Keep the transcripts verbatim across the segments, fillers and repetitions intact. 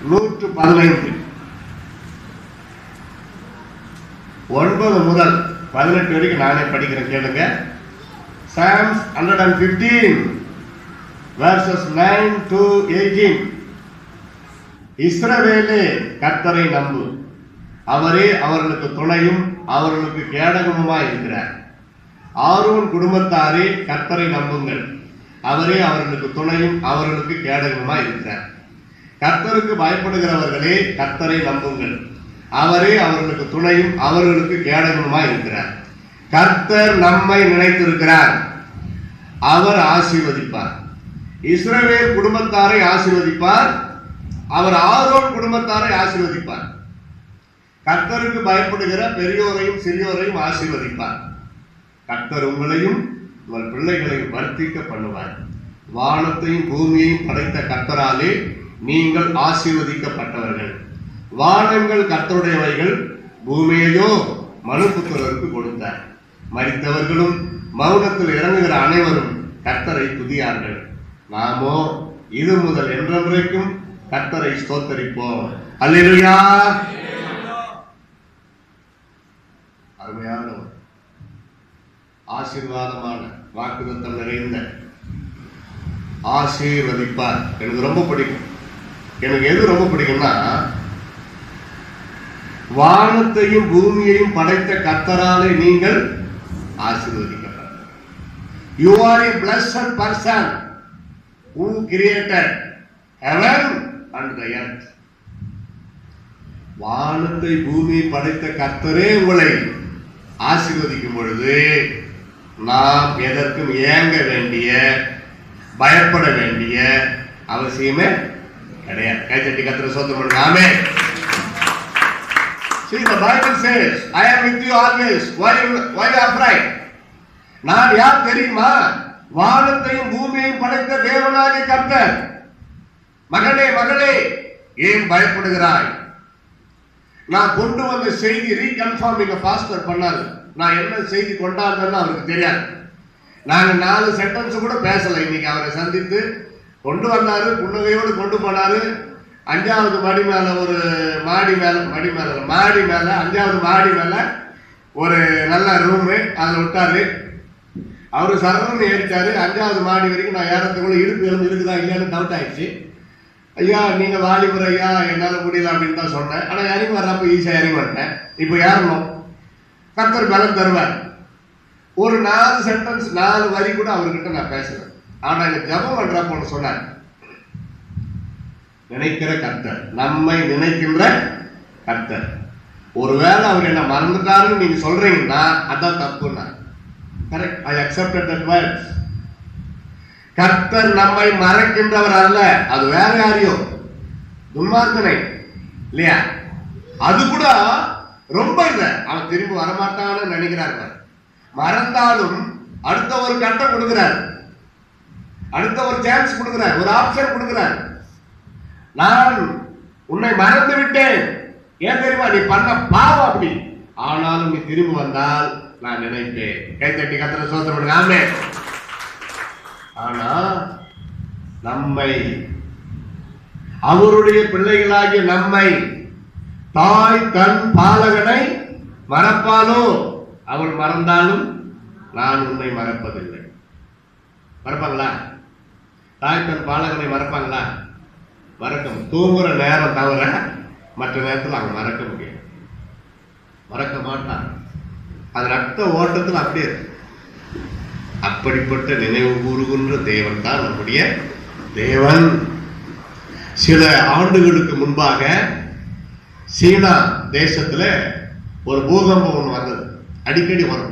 நூற்று பதினைந்து ஒன்பது முதல் பதினெட்டு வரைக்கும் நானே படிக்கிறேன் கேளுங்க. Psalms one fifteen verses nine to eighteen. இஸ்ரவேலே கர்த்தரை நம்பு, அவரே அவர்களுக்கு துணையும் அவர்களுக்கு கேடகமுமாய் இருக்கிறார். ஆரோன் குடும்பத்தாரே கர்த்தரை நம்புங்கள், அவரே அவர்களுக்கு துணையும் அவர்களுக்கு கேடகமுமாய் இருக்கிறார். கர்த்தருக்கு பயப்படுகிறவர்களே கர்த்தரை நம்புங்கள், அவரே அவர்களுக்கு துணையும் அவர்களுக்கு கேடகமுமாய் இருக்கிறார். கர்த்தர் நம்மை நினைத்திருக்கிறார், அவர் ஆசீர்வதிப்பார். இஸ்ரவேல் குடும்பத்தாரை ஆசீர்வதிப்பார், அவர் ஆரோன் குடும்பத்தாரை ஆசீர்வதிப்பார். கர்த்தருக்கு பயப்படுகிற பெரியோரையும் சிறியோரையும் ஆசீர்வதிப்பார். கர்த்தர் உங்களையும் உங்கள் பிள்ளைகளையும் வர்த்திக்க பண்ணுவார். வானத்தையும் பூமியையும் படைத்த கர்த்தராலே நீங்கள் ஆசீர்வதிக்கப்பட்டவர்கள். வானங்கள் கர்த்தருடையவைகள், பூமியையோ மனுபுத்திரருக்கு கொடுத்தார். மரித்தவர்களும் மௌனத்தில் இறங்குகிற அனைவரும் கர்த்தரை துதியார்கள். நாமோ இது முதல் என்றென்றைக்கும் கர்த்தரை ஸ்தோத்தரிப்போம். அல்லேலூயா. அருமையான ஆசீர்வாதமான வாக்குத்தத்தம் நிறைந்த ஆசீர்வதிப்பார் எனக்கு ரொம்ப பிடிக்கும். எனக்கு எது ரொம்ப பிடிக்கும்னா, வானத்தையும் பூமியையும் படைத்த கர்த்தராலே நீங்கள் ஆசீர்வதிக்கப்பட்டார். You are a blessed person who created heaven and the earth. வானத்தை பூமியை படைத்த கர்த்தரே உங்களை ஆசீர்வதிக்கும் பொழுது நாம் எதற்கும் ஏங்க வேண்டிய பயப்பட வேண்டிய அவசியமே கிடையாது. கைத்தட்டி கர்த்தரை ஸ்தோத்திரம் பண்ணுங்க. ஆமென். See, the Bible says, I am with you always. Why you, why you are afraid? நான் யார் தெரியுமா? வானத்தையும் பூமியையும் படைத்த தேவனாகிய கர்த்தர். மகனே மகளே, ஏன் பயப்படுகிறாய்? நான் கொண்டு வந்த செய்தி ரீகன்ஃபார்மிங் பாஸ்டர் பண்ணாரு. நான் என்ன செய்தி கொண்டாடுறேன்னு அவருக்கு தெரியாது. நாங்க நாலு சென்டென்ஸ் கூட பேசல. இன்னைக்கு அவரை சந்தித்து கொண்டு வந்தாரு, புன்னகையோடு கொண்டு போனாரு. அஞ்சாவது மாடி மேல ஒரு மாடி மேல மாடி மேல மாடி மேல அஞ்சாவது மாடி மேல ஒரு நல்ல ரூமு, அதில் விட்டாரு. அவரு சரன்னு ஏறிட்டாரு. அஞ்சாவது மாடி வரைக்கும் நான் ஏறத்துக்குள்ள இடுப்பு எலும்பு இருக்குதா இல்லையான்னு டவுட் ஆயிடுச்சு. ஐயா நீங்க வாலிபர் ஐயா, என்னால முடியல அப்படின்னு தான் சொன்னேன். ஆனா இறங்கி வர்றப்ப ஈஸியா இறங்கி வந்துட்டேன். இப்போ ஏறணும், கர்த்தர் பலம் தருவார். ஒரு நாலு சென்டென்ஸ் நாலு வரி கூட அவர்கிட்ட நான் பேசுறேன். ஆனா எனக்கு ஜபம் பண்றப்ப ஒன்று சொன்னார், நினைக்கிற கர்த்தர், நம்மை நினைக்கின்ற கர்த்தர். ஒருவேளை அவர் என்ன மறந்துட்டாருன்னு நீங்க சொல்றீங்கன்னா அதான் தப்புன்னா. Correct, I accepted that words. கர்த்தர் நம்மை மறக்கின்றவர் அல்ல, அது வேற யாரையோ துன்மார்க்கனை இல்லையா? அது கூட ரொம்ப இல்லை, அவன் திரும்பி வரமாட்டான்னு நினைக்கிறாங்க. மறந்தாலும் அடுத்த ஒரு கட்டம் கொடுக்கிறார், அடுத்த ஒரு சான்ஸ் கொடுக்கிறார், ஒரு ஆப்ஷன் கொடுக்கிறார். நான் உன்னை மறந்து விட்டேன், ஏன் தெரியுமா? நீ பண்ண பாவம் அப்படி, ஆனாலும் நீ திரும்பி வந்தால் நான் நினைப்பேன். கைத்தட்டி கர்த்தரை ஸ்தோத்திரம் பண்ணுங்க. ஆமென். ஆனா நம்மை, அவருடைய பிள்ளைகளாகிய நம்மை தாய் தன் பாலகனை மறப்பாலோ? அவள் மறந்தாலும் நான் உன்னை மறப்பதில்லை. மறப்பாங்களா? தாய் தன் பாலகனை மறப்பாங்களா? மறக்க, தூங்குற நேரம் தவிர மற்ற நேரத்தில் அவங்க மறக்க முடியும், மறக்க மாட்டான். அது ரத்த ஓட்டத்தில் அப்படியே இருக்கு. அப்படிப்பட்ட நினைவு கூறுகின்ற தேவன் தான் நம்முடைய தேவன். சில ஆண்டுகளுக்கு முன்பாக சீனா தேசத்துல ஒரு பூகம்பம் ஒன்று வந்தது, அடிக்கடி வரும்.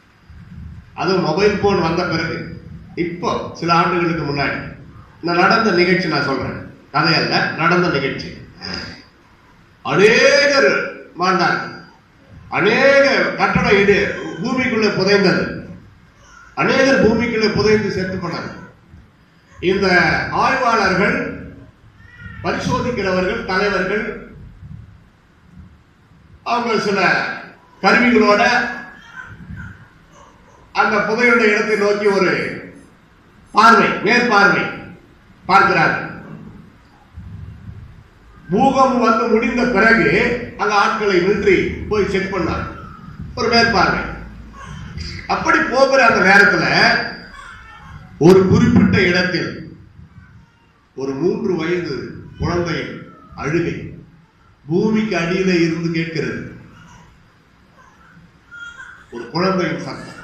அது மொபைல் போன் வந்த பிறகு, இப்போ சில ஆண்டுகளுக்கு முன்னாடி இந்த நடந்த நிகழ்ச்சி நான் சொல்றேன், கதையல்ல, நடந்த நிகழ்ச்சி. அநேகர் மாண்டார்கள், அநேக கட்டடம் இது பூமிக்குள்ளே புதைந்தது, அநேகர் பூமிக்குள்ளே புதைந்து செத்து போனாங்க. இந்த ஆய்வாளர்கள், பரிசோதிக்கிறவர்கள், தலைவர்கள், அவங்க சில கருவிகளோட அந்த புதையுடைய இடத்தை நோக்கி ஒரு பார்வை, மேற்பார்வை பார்க்கிறார்கள். பூகம்பம் வந்து முடிந்த பிறகு அங்க ஆட்களை நின்று போய் செக் பண்ணார், ஒரு மேற்பார்வை. அப்படி போகிற அந்த நேரத்தில் ஒரு குறிப்பிட்ட இடத்தில் ஒரு மூன்று வயது குழந்தை அழுகை பூமிக்கு அடியில இருந்து கேட்கிறது. ஒரு குழந்தையின் சத்தம்.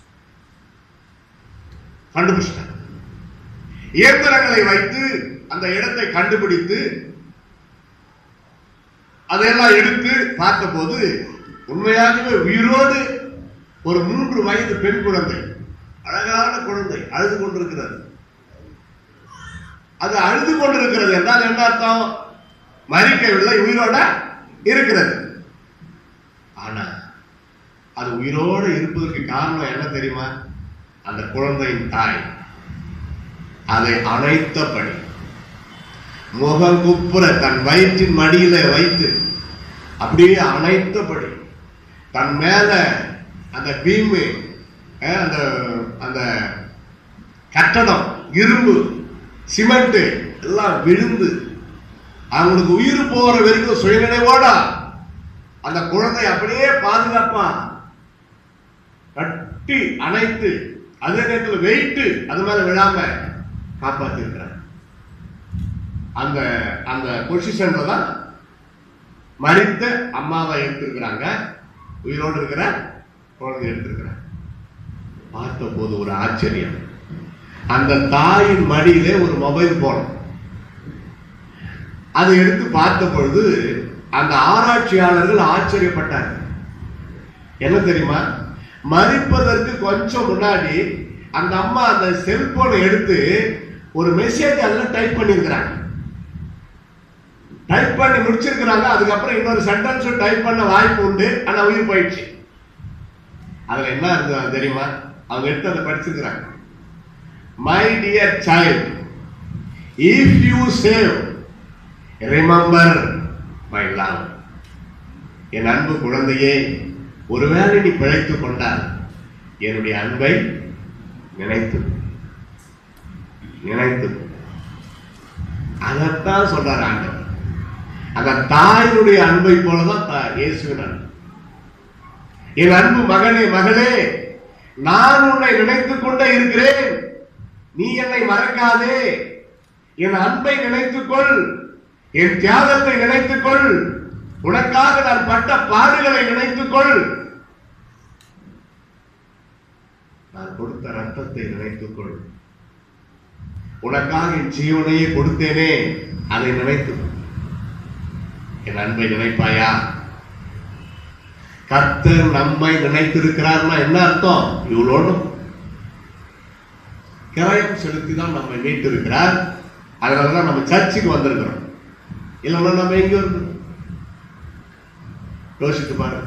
கண்டுபிடிச்சிட்டார். இயந்திரங்களை வைத்து அந்த இடத்தை கண்டுபிடித்து அதையெல்லாம் எடுத்து பார்த்த போது உண்மையாகவே உயிரோடு ஒரு மூன்று வயது பெண் குழந்தை, அழகான குழந்தை அழுது கொண்டிருக்கிறது. அது அழுது கொண்டிருக்கிறது என்றால் என்ன அர்த்தம்? மரிக்கவில்லை, உயிரோட இருக்கிறது. ஆனா அது உயிரோடு இருப்பதற்கு காரணம் என்ன தெரியுமா? அந்த குழந்தையின் தாய் அதை அணைத்தபடி முகம் குப்புற தன் வயிற்றின் மடியில வைத்து அப்படியே அணைத்தபடி தன் மேல அந்த பீமு, அந்த அந்த கட்டடம், இரும்பு, சிமெண்ட் எல்லாம் விழுந்து அவங்களுக்கு உயிர் போற வரைக்கும் சுயநினைவோட அந்த குழந்தை அப்படியே பாதுகாப்பா கட்டி அணைத்து அதே நேரத்தில் வெயிட்டு அது மேல விழாம காப்பாத்தி இருக்கிறார். அந்த அந்த பொசிஷன்ல தான் மரித்த அம்மாவை எடுத்திருக்கிறாங்க, உயிரோடு இருக்கிற குழந்தை எடுத்திருக்கிறார். பார்த்த போது ஒரு ஆச்சரியம். அந்த தாயின் மடியிலே ஒரு மொபைல் போன். அதை எடுத்து பார்த்த பொழுது அந்த ஆராய்ச்சியாளர்கள் ஆச்சரியப்பட்டார்கள். என்ன தெரியுமா? மரிப்பதற்கு கொஞ்சம் முன்னாடி அந்த அம்மா அந்த செல்போனை எடுத்து ஒரு மெசேஜ் அதில் டைப் பண்ணிருக்கிறாங்க. டைப் பண்ணி முடிச்சிருக்கிறாங்க. அதுக்கப்புறம் இன்னொரு சென்டென்ஸ் டைப் பண்ண வாய்ப்பு உண்டு, ஆனா உயிர் போயிடுச்சு. அதுல என்ன இருந்தது தெரியுமா? அவங்க எடுத்து அதை படிச்சிருக்கிறாங்க. My dear child, if you save remember my love. என் அன்பு குழந்தையே, ஒருவேளை நீ பிழைத்துக் கொண்டால் என்னுடைய அன்பை நினைத்து நினைத்து அதைத்தான் சொல்றாரு ஆண்டவர். அந்த தாயினுடைய அன்பை போலதான் இயேசுவின் அன்பு. என் அன்பு மகனே, மகளே, நான் உன்னை நினைத்துக் கொண்டே இருக்கிறேன், நீ என்னை மறக்காதே. என் அன்பை நினைத்துக்கொள், என் தியாகத்தை நினைத்துக்கொள், உனக்காக நான் பட்ட பாடுகளை நினைத்துக்கொள், நான் கொடுத்த ரத்தத்தை நினைத்துக்கொள், உனக்காக என் ஜீவனையே கொடுத்தேனே அதை நினைத்துக்கொள். என் அன்பை நினைப்பாயா? கர்த்தர் நம்மை நினைத்திருக்கிறார்னா என்ன அர்த்தம்? இவ்வளோடு கிரயம் செலுத்தி தான் நம்மை மீட்டிருக்கிறார். அதனாலதான் நம்ம சர்ச்சுக்கு வந்திருக்கிறோம். இல்லைன்னா நம்ம எங்க இருக்கோம்? யோசித்து பாருங்க.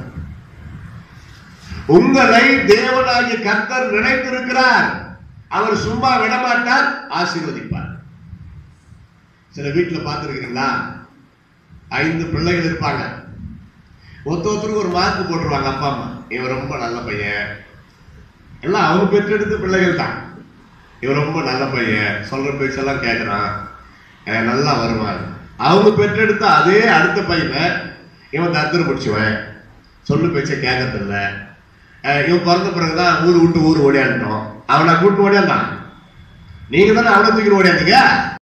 உங்களை தேவனாகிய கர்த்தர் நினைத்திருக்கிறார். அவர் சும்மா விடமாட்டார், ஆசீர்வதிப்பார். சில வீட்டில் பார்த்துருக்கிறீங்களா? ஐந்து பிள்ளைகள் இருப்பாங்க. ஒருத்த ஒருத்தருக்கு ஒரு மார்க் போட்டுருவாங்க அப்பா அம்மா. இவன் ரொம்ப நல்ல பையன், எல்லாம் அவங்க பெற்றெடுத்த பிள்ளைகள் தான். இவன் ரொம்ப நல்ல பையன், சொல்ற பேச்செல்லாம் கேட்கறான், நல்லா வருவான். அவங்க பெற்றெடுத்த அதே அடுத்த பையனை இவன் தத்திர பிடிச்சுவன், சொல்லு பேச்ச கேட்கறதில்ல. இவன் பிறந்த பிறகுதான் ஊர் விட்டு ஊர் ஓடியாண்டோம். அவனை கூட்டு ஓடியாந்தான். நீங்க தானே அவனை தூக்கி ஓடியாந்தீங்க.